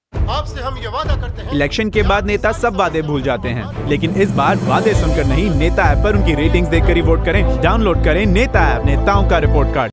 आपसे हम ये वादा करते हैं। इलेक्शन के बाद नेता सब वादे भूल जाते हैं, लेकिन इस बार वादे सुनकर नहीं, नेता ऐप पर उनकी रेटिंग्स देखकर ही वोट करें। डाउनलोड करें नेता ऐप, नेताओं का रिपोर्ट कार्ड।